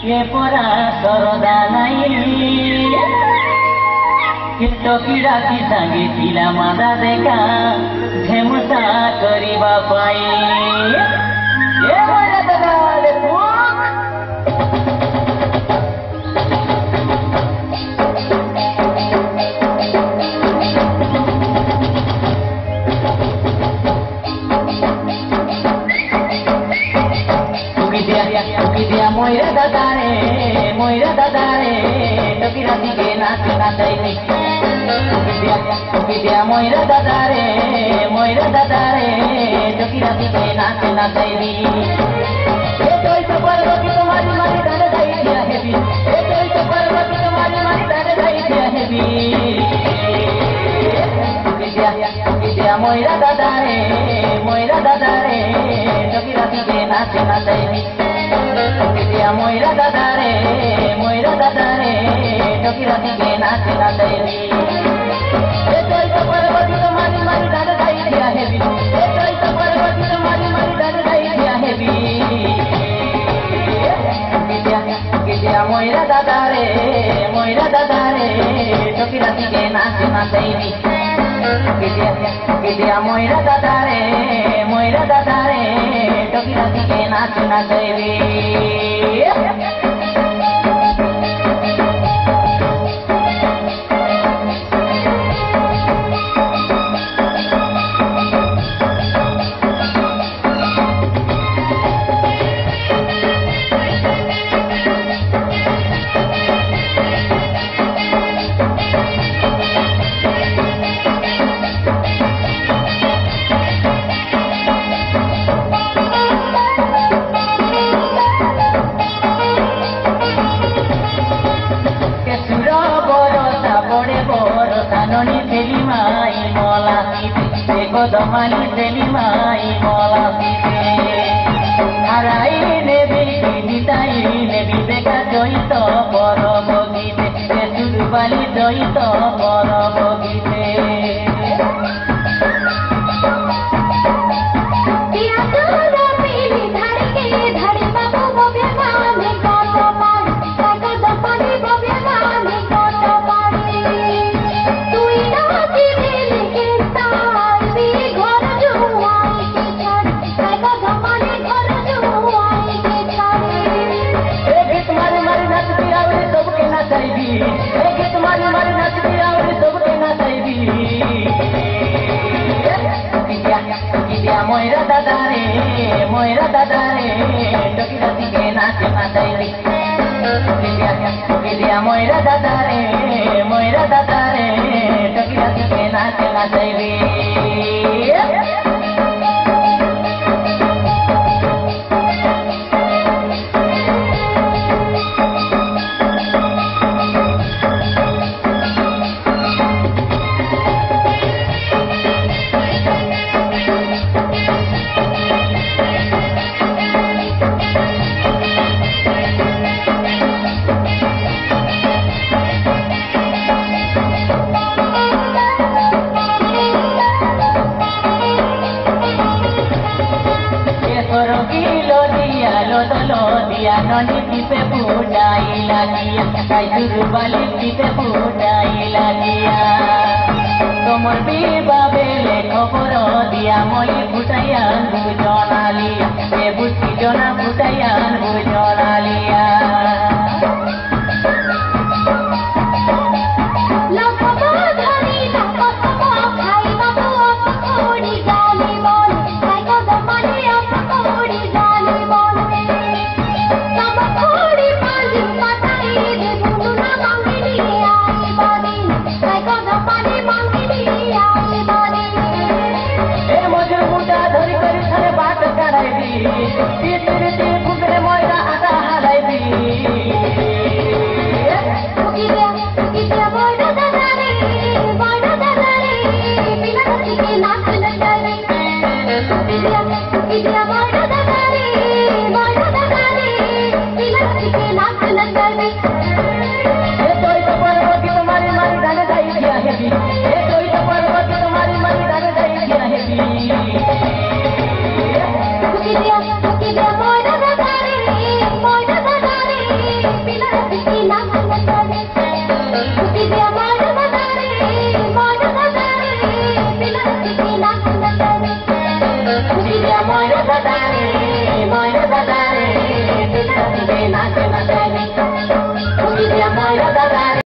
ये परा सरदा नहीं टकी राति सांगे पिला मादा देखा झेमुसा करिबा पाई ये मोरा दादा ले दिया मोइरा दादा रे टकी राति के नाच नाचैली दिया मोइरा दादा रे टकी राति के नाच नाचैली ए तोई तो पर्वती तुम्हारी मारी दादा दाई दिया हेबी ए तोई तो पर्वती तुम्हारी मारी दादा दाई दिया हेबी दिया मोइरा दादा रे टकी राति के नाच नाचैली दिया मोइरा दादा रे टकी राति के नाच नाचैली ए तोई तो पर्वती तुम्हारी मारी दादा दाई दिया हेबी ए तोई तो पर्वती तुम्हारी मारी दादा दाई दिया हेबी दिया मोइरा दादा रे टकी राति के नाच नाचैली दिया मोइरा दादा रे टकी राति के नाच नाचैली ननी तेली माई मोला सीते गोदमाली तेली माई मोला सीते हराई नेबी निताई नेबी बेका जयित पर बगीते सुरबाली जयित पर बगीते मोइरा दादा रे टकी राति के नाच नाचैली दिया मोइरा दादा रे टकी राति के नाच नाचैली दिया ननी पीपे फूटाई लागिया सुरबाली पीपे फूटाई लागिया तोमर बीबा बेले खबर दिया moi फुटाइया बुझनालिया ए बुझी जना फुटाइया बुझनालिया तेरे मोर